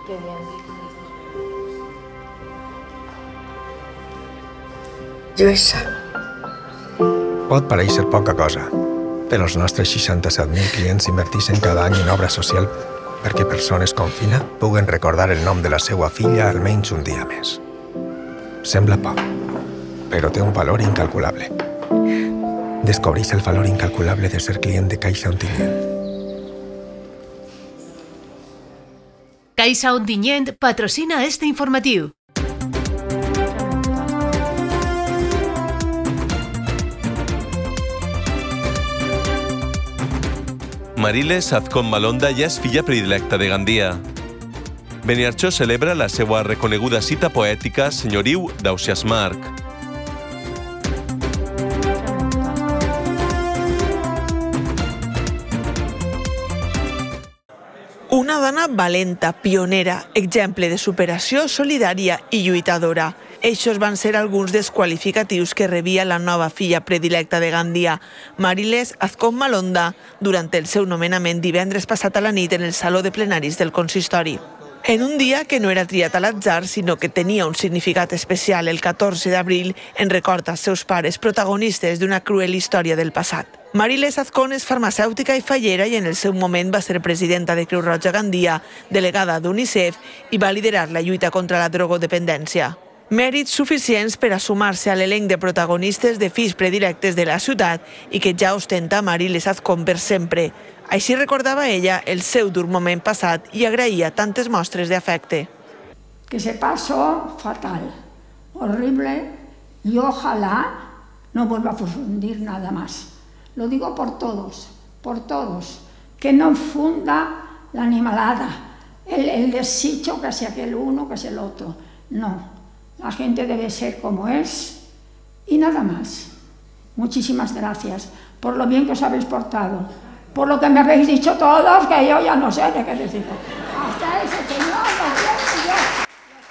Qué bien. Lluïsa. Pot parèixer poca cosa, però els nostres 67.000 clients inverteixen cada any en obra social perquè persones com Fina puguen recordar el nom de la seva filla almenys un dia més. Sembla poc, però té un valor incalculable. Descobreix el valor incalculable de ser client de Caixa Ontinyent. Caixa Ontinyent patrocina este informatiu. Mariles Azcón Malonda ja és filla predilecta de Gandia. Beniarjó celebra la seva reconeguda cita poètica Senyoriu d'Ausiàs Marc. Una dona valenta, pionera, exemple de superació, solidària i lluitadora. Eixos van ser alguns dels qualificatius que rebia la nova filla predilecta de Gandia, Mariles Azcón Malonda, durant el seu nomenament divendres passat a la nit en el Saló de Plenaris del Consistori. En un dia que no era triat a l'atzar, sinó que tenia un significat especial el 14 d'abril en record als seus pares, protagonistes d'una cruel història del passat. Mariles Azcón és farmacèutica i fallera i en el seu moment va ser presidenta de Creu Roja Gandia, delegada d'UNICEF i va liderar la lluita contra la drogodependència. Mèrits suficients per a sumar-se a l'elenc de protagonistes de fills predilectes de la ciutat i que ja ostenta Mariles Azcón per sempre. Així recordava ella el seu dur moment passat i agraïa tantes mostres d'afecte. Que se pasó fatal, horrible, y ojalá no vuelva a fundir nada más. Lo digo por todos, que no funda la animalada, el deshecho que sea aquel uno, que sea el otro. No, la gente debe ser como es y nada más. Muchísimas gracias por lo bien que os habéis portado, por lo que me habéis dicho todos, que yo ya no sé de qué decir. Hasta ese señor, yo.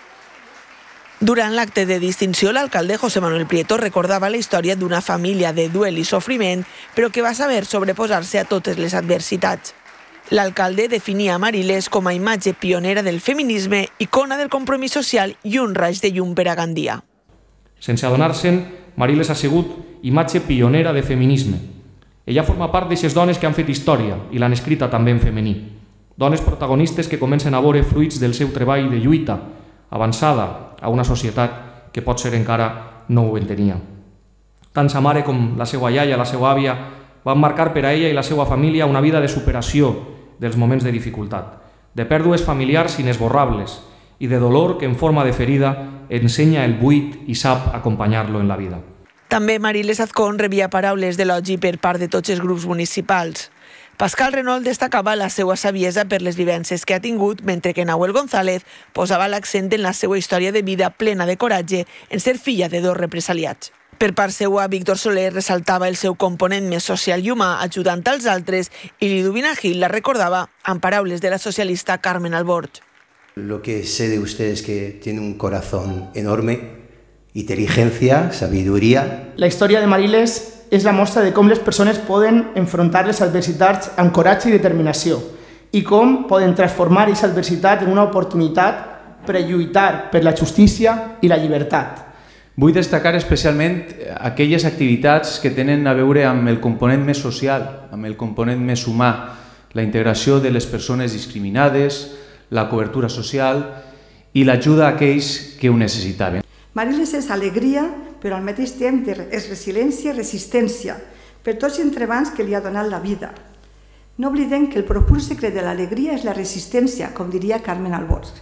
Durant l'acte de distinció, l'alcalde José Manuel Prieto recordava la història d'una família de duel i sofriment, però que va saber sobreposar-se a totes les adversitats. L'alcalde definia Mariles com a imatge pionera del feminisme, icona del compromís social i un raig de llum per a Gandia. Sense adonar-se'n, Mariles ha sigut imatge pionera de feminisme. Ella forma part d'aquestes dones que han fet història i l'han escrita també en femení. Dones protagonistes que comencen a veure fruits del seu treball de lluita, avançada a una societat que potser encara no ho entenia. Tant sa mare com la seva iaia, la seva àvia, van marcar per a ella i la seva família una vida de superació dels moments de dificultat, de pèrdues familiars inesborrables i de dolor que en forma de ferida ensenya el buit i sap acompanyar-lo en la vida. També Mariles Azcón rebia paraules d'elogi per part de tots els grups municipals. Pascal Renault destacava la seva saviesa per les vivències que ha tingut, mentre que Nahuel González posava l'accent en la seva història de vida plena de coratge en ser filla de dos represaliats. Per part seva, Víctor Soler ressaltava el seu component més social i humà ajudant als altres i Liduvina Gil la recordava amb paraules de la socialista Carmen Alborch. Lo que sé de usted es que tiene un corazón enorme, inteligencia, sabiduría. La història de Mariles és la mostra de com les persones poden enfrontar les adversitats amb coratge i determinació i com poden transformar aquesta adversitat en una oportunitat per lluitar per la justícia i la llibertat. Vull destacar especialment aquelles activitats que tenen a veure amb el component més social, amb el component més humà, la integració de les persones discriminades, la cobertura social i l'ajuda a aquells que ho necessitaven. Mariles és alegria, però al mateix temps és resiliència i resistència per tots els entrebancs que li ha donat la vida. No oblidem que el profund secret de l'alegria és la resistència, com diria Carmen Alborch.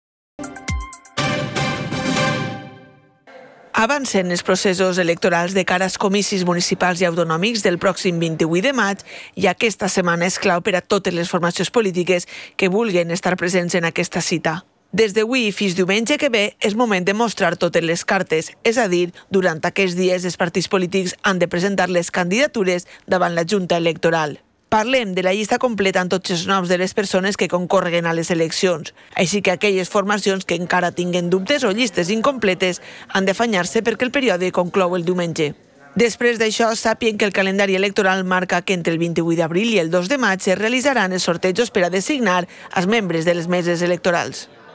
Avancen els processos electorals de cara als comicis municipals i autonòmics del pròxim 28 de maig i aquesta setmana és clau per a totes les formacions polítiques que vulguin estar presents en aquesta cita. Des d'avui fins diumenge que ve és moment de mostrar totes les cartes, és a dir, durant aquests dies els partits polítics han de presentar les candidatures davant la Junta Electoral. Parlem de la llista completa amb tots els noms de les persones que concorreguen a les eleccions, així que aquelles formacions que encara tinguen dubtes o llistes incompletes han d'afanyar-se perquè el període conclou el diumenge. Després d'això, sàpien que el calendari electoral marca que entre el 28 d'abril i el 2 de maig es realitzaran els sortejos per a designar els membres de les meses electorals.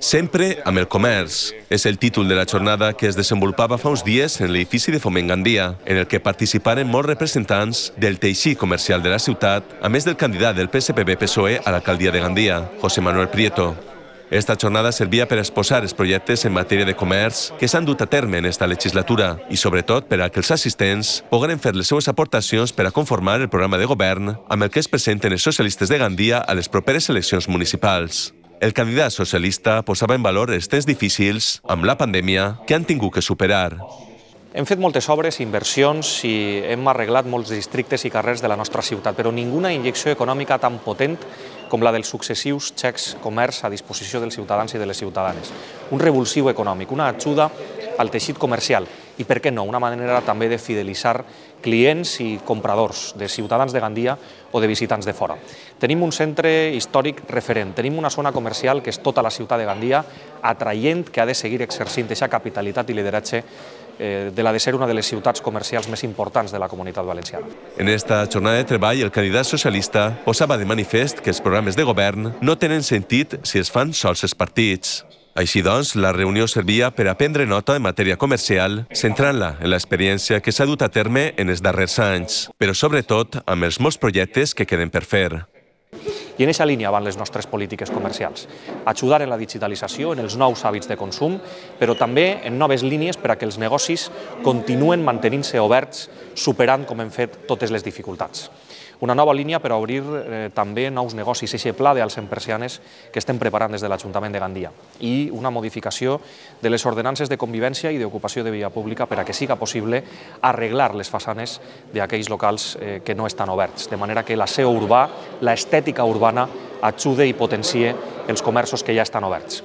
Sempre amb el comerç. És el títol de la jornada que es desenvolupava fa uns dies en l'edifici de Foment Gandia, en el que participaren molts representants del teixit comercial de la ciutat, a més del candidat del PSPB-PSOE a l'alcaldia de Gandia, José Manuel Prieto. Esta jornada servia per exposar els projectes en matèria de comerç que s'han dut a terme en esta legislatura i, sobretot, per a que els assistents pogueren fer les seues aportacions per a conformar el programa de govern amb el que es presenten els socialistes de Gandia a les properes eleccions municipals. El candidat socialista posava en valor els temps difícils amb la pandèmia que han tingut que superar. Hem fet moltes obres, inversions i hem arreglat molts districtes i carrers de la nostra ciutat, però ninguna injecció econòmica tan potent com la dels successius xecs comerç a disposició dels ciutadans i de les ciutadanes. Un revulsiu econòmic, una ajuda al teixit comercial i, per què no, una manera també de fidelitzar clients i compradors de ciutadans de Gandia o de visitants de fora. Tenim un centre històric referent, tenim una zona comercial que és tota la ciutat de Gandia, atraient, que ha de seguir exercint aquesta capitalitat i lideratge de la de ser una de les ciutats comercials més importants de la Comunitat Valenciana. En esta jornada de treball, el candidat socialista posava de manifest que els programes de govern no tenen sentit si es fan sols els partits. Així doncs, la reunió servia per a prendre nota en matèria comercial, centrant-la en l'experiència que s'ha dut a terme en els darrers anys, però sobretot amb els molts projectes que queden per fer. I en aquesta línia van les nostres polítiques comercials. Ajudar en la digitalització, en els nous hàbits de consum, però també en noves línies per a que els negocis continuen mantenint-se oberts, superant, com hem fet, totes les dificultats. Una nova línia per a obrir també nous negocis, aquest pla d'alts en persianes que estem preparant des de l'Ajuntament de Gandia, i una modificació de les ordenances de convivència i d'ocupació de via pública per a que siga possible arreglar les façanes d'aquells locals que no estan oberts, de manera que l'aseo urbà, l'estètica urbana, ajude i potencie els comerços que ja estan oberts.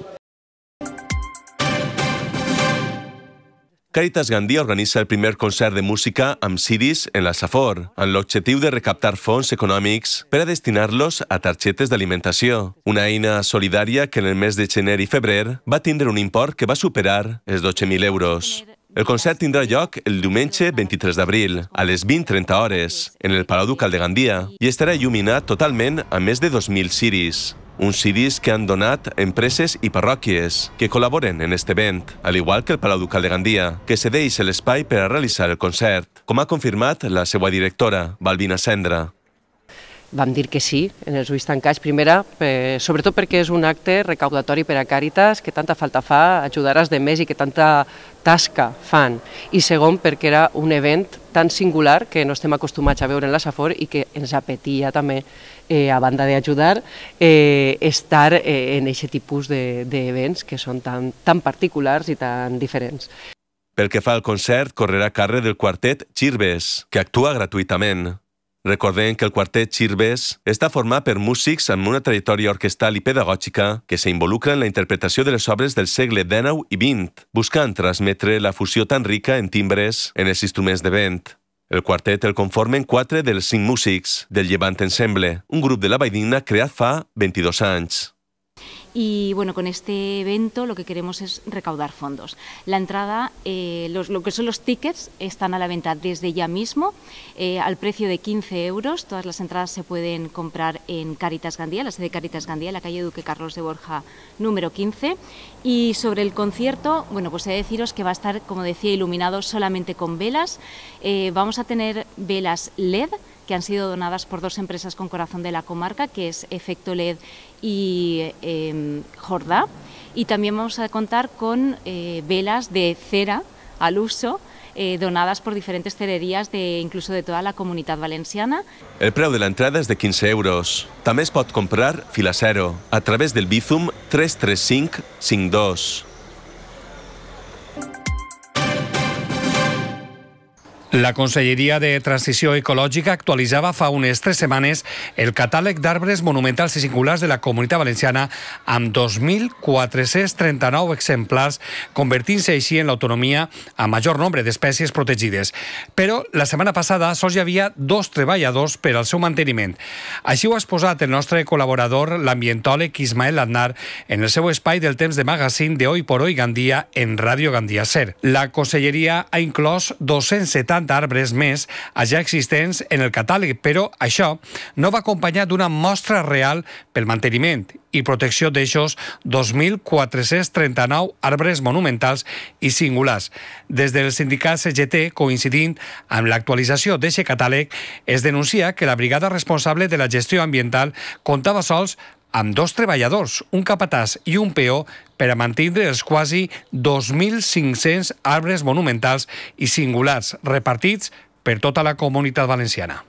Càritas Gandia organitza el primer concert de música amb ciris en la Safor, amb l'objectiu de recaptar fons econòmics per a destinar-los a targetes d'alimentació, una eina solidària que en el mes de gener i febrer va tindre un import que va superar els 12.000 euros. El concert tindrà lloc el diumenge 23 d'abril, a les 20:30 hores, en el Palau Ducal de Gandia, i estarà il·luminat totalment amb més de 2.000 ciris. Uns ciris que han donat empreses i parròquies que col·laboren en aquest event, al igual que el Palau Ducal de Gandia, que cedeix l'espai per a realitzar el concert, com ha confirmat la seva directora, Balbina Cendra. Vam dir que sí, en els ulls tancats, primera, sobretot perquè és un acte recaudatori per a Càritas, que tanta falta fa, ajudar als demés i que tanta tasca fan. I segon, perquè era un event tan singular que no estem acostumats a veure en la Safor i que ens apetia també, a banda d'ajudar, estar en aquest tipus d'events que són tan particulars i tan diferents. Pel que fa al concert, correrà a càrrec del quartet Chirbes, que actua gratuïtament. Recordem que el quartet Chirbes està format per músics amb una trajectòria orquestal i pedagògica que s'involucra en la interpretació de les obres del segle XIX i XX, buscant transmetre la fusió tan rica en timbres en els instruments de vent. El quartet el conformen 4 dels 5 músics del Llevant Ensemble, un grup de la Valldigna creat fa 22 anys. Y bueno, con este evento lo que queremos es recaudar fondos. La entrada, lo que son los tickets, están a la venta desde ya mismo, al precio de 15 euros. Todas las entradas se pueden comprar en Càritas Gandia, la sede de Càritas Gandia, en la calle Duque Carlos de Borja, número 15. Y sobre el concierto, bueno, pues he de deciros que va a estar, como decía, iluminado solamente con velas. Vamos a tener velas LED, que han sido donadas por 2 empresas con corazón de la comarca, que es Efecto LED y Jordá. Y también vamos a contar con velas de cera al uso, donadas por diferentes cererías incluso de toda la Comunitat Valenciana. El preu de l'entrada és de 15 euros. També es pot comprar fil a zero a través del Bizum 33552. La Conselleria de Transició Ecològica actualitzava fa unes 3 setmanes el catàleg d'arbres monumentals i singulars de la Comunitat Valenciana amb 2.439 exemplars, convertint-se així en l'autonomia a major nombre d'espècies protegides. Però la setmana passada sols hi havia 2 treballadors per al seu manteniment. Així ho ha exposat el nostre col·laborador, l'ambientòleg Ismael Aznar, en el seu espai del temps de magazín de Hoy por Hoy Gandia en Ràdio Gandia Ser. La Conselleria ha inclòs 270 60 arbres més a ja existents en el catàleg, però això no va acompanyat d'una mostra real pel manteniment i protecció d'aixos 2.439 arbres monumentals i singulars. Des del sindicat CGT, coincidint amb l'actualització d'aquest catàleg, es denuncia que la brigada responsable de la gestió ambiental comptava sols amb 2 treballadors, un capatàs i un peó, per a mantenir els quasi 2.500 arbres monumentals i singulars repartits per tota la Comunitat Valenciana.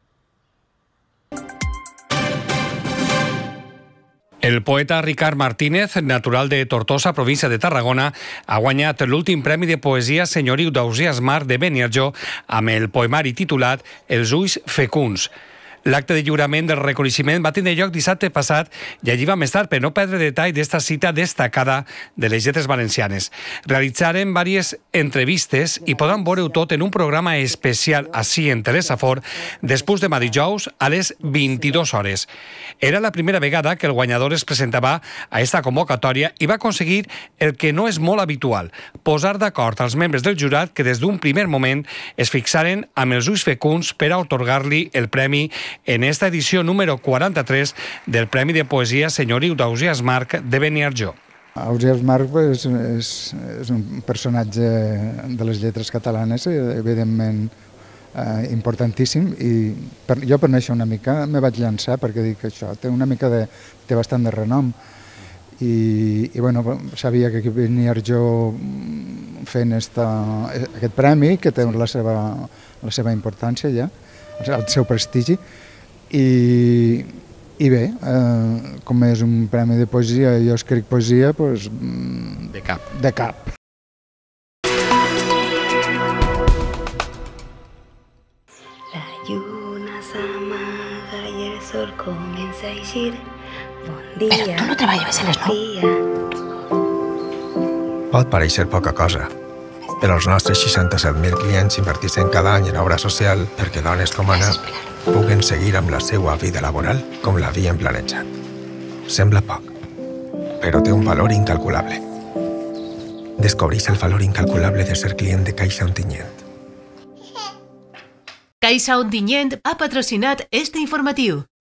El poeta Ricard Martínez, natural de Tortosa, província de Tarragona, ha guanyat l'últim premi de poesia Senyoriu d'Ausiàs Marc de Beniarjó amb el poemari titulat Els ulls fecunds. L'acte de lliurament del reconeixement va tenir lloc dissabte passat i allí vam estar per no perdre detall d'esta cita destacada de les lletres valencianes. Realitzaren diverses entrevistes i podran veure-ho tot en un programa especial ací en Telesafor després demà dijous a les 22 hores. Era la primera vegada que el guanyador es presentava a esta convocatòria i va aconseguir el que no és molt habitual, posar d'acord als membres del jurat que des d'un primer moment es fixaren amb els ulls fecunds per a atorgar-li el premi en esta edició número 43 del Premi de Poesia Senyoriu d'Ausiàs Marc de Beniarjó. Ausiàs Marc és un personatge de les lletres catalanes, evidentment importantíssim, i jo per néixer una mica me vaig llançar perquè dic que això té bastant de renom. I sabia que aquí Beniarjó fent aquest premi, que té la seva importància ja, el seu prestigi, i bé, com és un premi de poesia i jo escric poesia, doncs de cap. La lluna s'amaga i el sol comença a eixir. Bon dia. Però tu no treballes a les 9? Pot parèixer poca cosa, però els nostres 67.000 clients inverteixen cada any en obra social perquè dones com Anna puguen seguir amb la seva vida laboral com l'havien planejat. Sembla poc, però té un valor incalculable. Descobreix el valor incalculable de ser client de Caixa Ontinyent. Caixa Ontinyent ha patrocinat este informatiu.